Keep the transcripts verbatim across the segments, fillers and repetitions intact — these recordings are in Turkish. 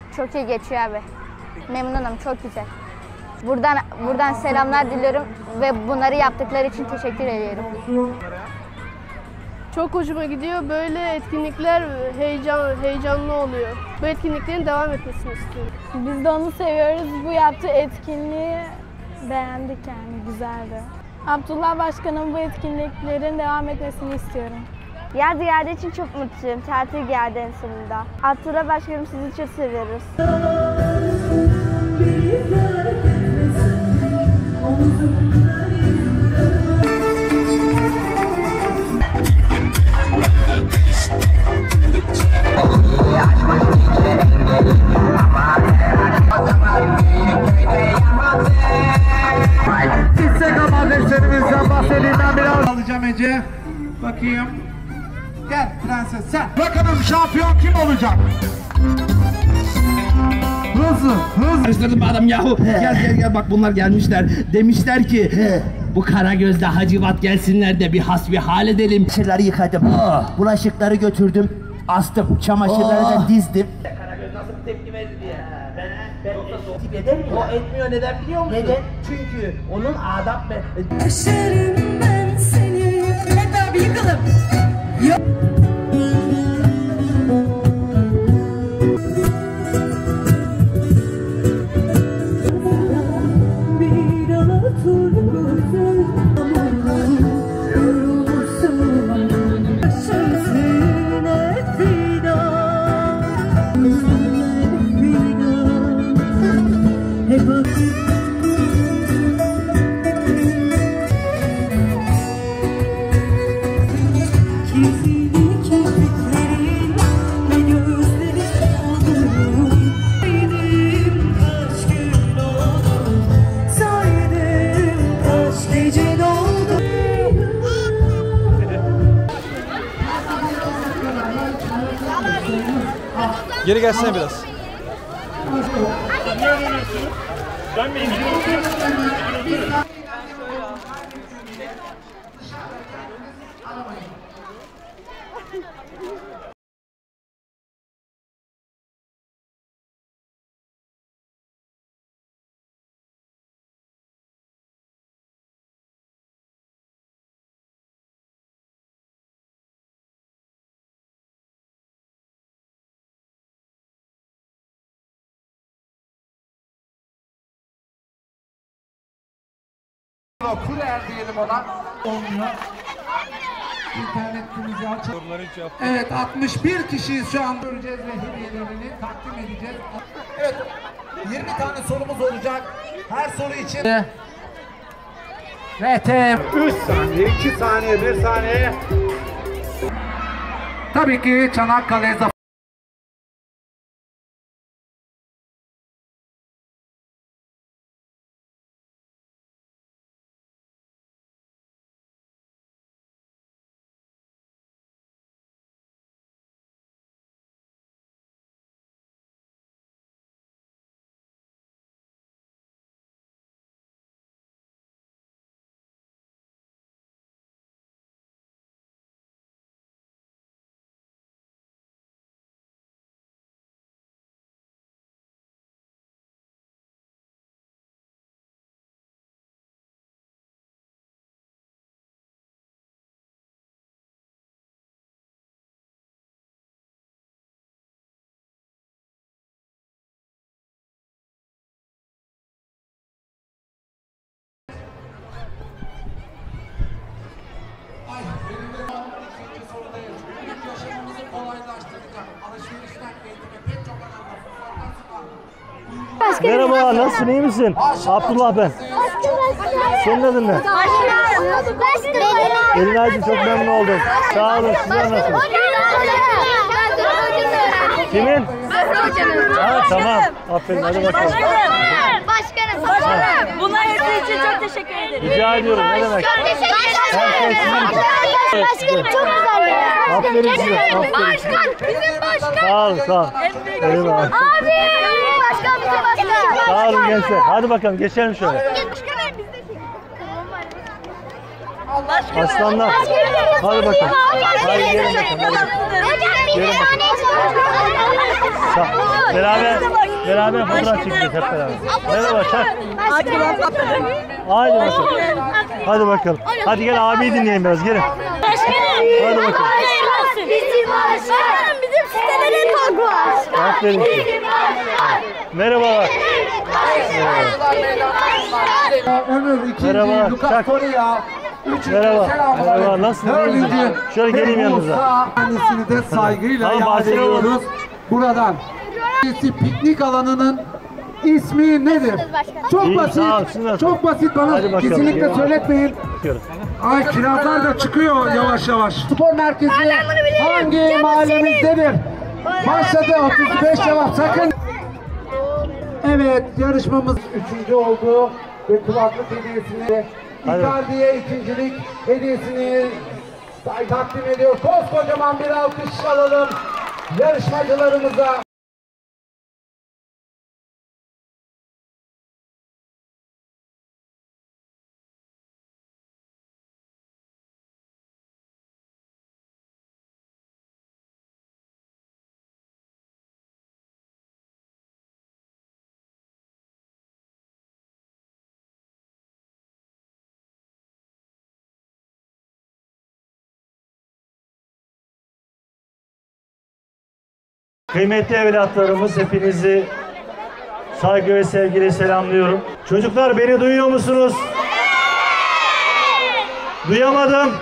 Çok iyi geçiyor abi. Memnunum, çok güzel. Buradan buradan selamlar diliyorum ve bunları yaptıkları için teşekkür ediyorum. Çok hoşuma gidiyor. Böyle etkinlikler heyecan heyecanlı oluyor. Bu etkinliklerin devam etmesini istiyorum. Biz de onu seviyoruz. Bu yaptığı etkinliği beğendik yani, güzeldi. Abdullah Başkan'ın bu etkinliklerin devam etmesini istiyorum. Yer geldiği için çok mutluyum. Tatil geldi en sonunda. Abdullah Başkanım, sizi çok seviyoruz. Instagram adreslerimizden bahsedeyimden biraz alacağım Ece. Bakayım. Gel prenses sen. Bakalım şampiyon kim olacak? Hızlı, hızlı. Karıştırdım adam yahu. Gel gel gel bak bunlar gelmişler. Demişler ki bu Karagöz'de Hacivat gelsinler de bir hasbihal edelim. Çamaşırları yıkadım. Oh. Bulaşıkları götürdüm. Astım. Çamaşırları oh. da dizdim. Karagöz nasıl bir tepki verdi diye. Ben, ben tepki eder mi? O etmiyor, neden biliyor musun? Neden? Çünkü onun adab ve... Aşarım ben seni. Hep beraber yıkalım. Yok. Geri gelsene biraz. Ben mi Kurer diyelim ona. Olmuyor. İnternetimizi açalım. Evet, altmış bir kişiyiz şu an. Göreceğiz ve hediyelerini takdim edeceğiz. Evet, yirmi tane sorumuz olacak. Her soru için. R T üç saniye, iki saniye, bir saniye. Tabii ki Çanakkale Zafer. Merhaba, nasılsın, iyi misin? Abdullah ben. Senin adın ne? Elin Aydın, çok memnun oldum. Sağ olun, sizler nasılsınız? Kimin? Ha, tamam, aferin, hadi bakalım. Başkanım, başkanım. Bunlar hepsi için çok teşekkür ederim. Rica ediyorum, ne demek? Başkanım çok güzel. Aferin size, aferin. Başkan, bizim başkan. Sağ olun, sağ olun. Abi, başkan bize başkan. Sağ olun gençler, hadi bakalım geçelim şöyle. Aslanlar, hadi bakalım. Hadi gelin bakalım. Gelin bakalım. Beraber, beraber fotoğraf çekeceğiz hep beraber. Merhaba, çak. Hadi bakalım. Hadi bakalım. Hadi gel abiyi dinleyin biraz, gelin. Hadi bakalım. Bizim başkan. Bizim sitede ne fark var? Aferin. Merhabalar. Ömür ikinci, Merhaba, Lucas çak. Torreira. Üçüncü, Merhaba. selamlar. Merhaba, nasılsınız? Dördüncü, Şöyle geleyim yanınıza. Musa. Kendisini de saygıyla Tamam, yad Barcelona. ediyoruz. Buradan. Piknik alanının ismi nedir? Çok İyi, basit. sağ ol, siz nasılsınız? Çok basit, bana Hadi bakalım. kesinlikle söyletmeyin. Bakıyoruz. Ay kirazlar da çıkıyor yavaş yavaş. Spor merkezi hangi mahallemizdedir? Başladı, otuz beş cevap sakın. Evet, yarışmamız üçüncü oldu ve kulaklık hediyesini Icardi'ye ikincilik hediyesini takdim ediyor. Koskocaman bir alkış alalım yarışmacılarımıza. Kıymetli evlatlarımız, hepinizi saygı ve sevgiyle selamlıyorum. Çocuklar, beni duyuyor musunuz? Duyamadım.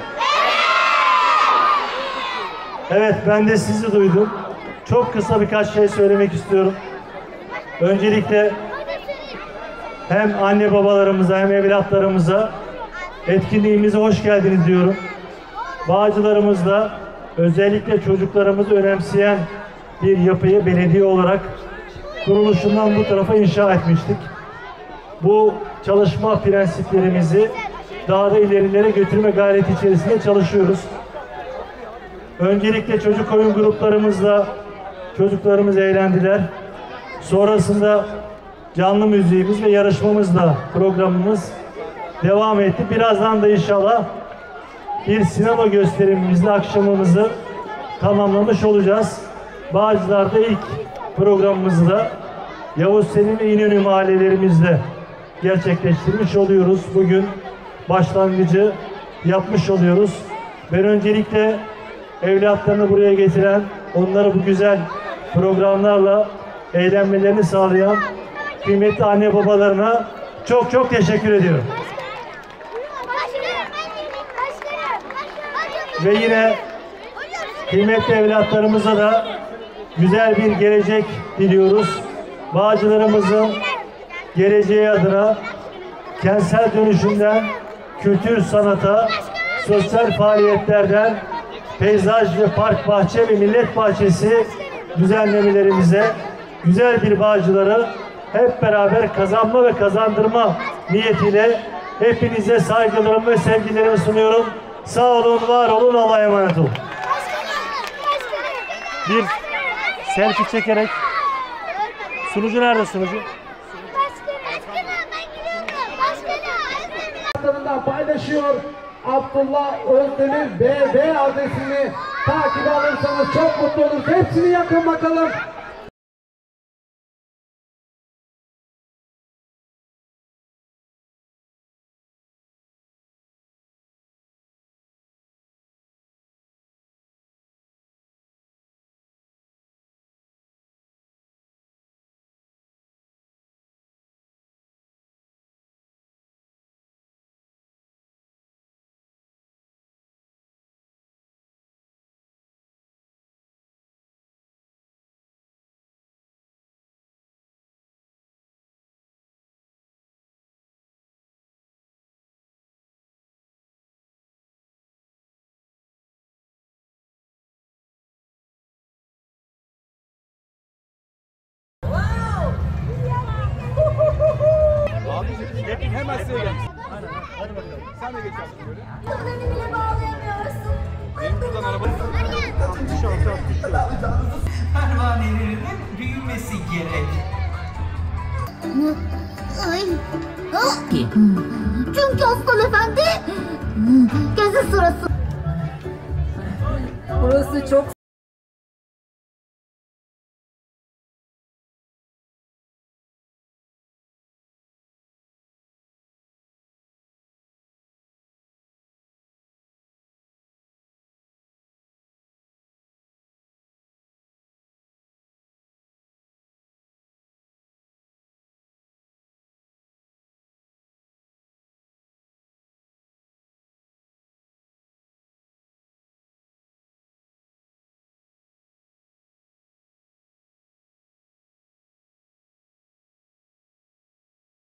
Evet, ben de sizi duydum. Çok kısa birkaç şey söylemek istiyorum. Öncelikle hem anne babalarımıza hem evlatlarımıza etkinliğimize hoş geldiniz diyorum. Bağcılarımızda özellikle çocuklarımızı önemseyen bir yapıyı belediye olarak kuruluşundan bu tarafa inşa etmiştik. Bu çalışma prensiplerimizi daha da ilerilere götürme gayreti içerisinde çalışıyoruz. Öncelikle çocuk oyun gruplarımızla çocuklarımız eğlendiler. Sonrasında canlı müziğimiz ve yarışmamızla programımız devam etti. Birazdan da inşallah bir sinema gösterimimizle akşamımızı tamamlamış olacağız. Bağcılar'da ilk programımızı da Yavuz Selim ve İnönü mahallelerimizde gerçekleştirmiş oluyoruz. Bugün başlangıcı yapmış oluyoruz. Ben öncelikle evlatlarını buraya getiren, onları bu güzel programlarla eğlenmelerini sağlayan kıymetli anne babalarına çok çok teşekkür ediyorum. Ve yine kıymetli evlatlarımıza da güzel bir gelecek diliyoruz. Bağcılarımızın geleceği adına kentsel dönüşümden kültür sanata, sosyal faaliyetlerden peyzaj ve park, bahçe ve millet bahçesi düzenlemelerimize güzel bir Bağcılar'ı hep beraber kazanma ve kazandırma niyetiyle hepinize saygılarımı ve sevgilerimi sunuyorum. Sağ olun, var olun, Allah'a emanet olun. Bir selfie çekerek, sunucu nerede sunucu? Paylaşıyor Abdullah Özdemir B B adresini takip alırsanız çok mutlu oluruz. Hepsini yakın bakalım. Hemen size gel. Aynen. Hadi bakalım. Sen de geç artık böyle. Bunları bile bağlayamıyorsun. Benim buradan araba... Pervanelerinin büyümesi gerek. Ay. Çünkü Aslan Efendi gözü sırası. Burası çok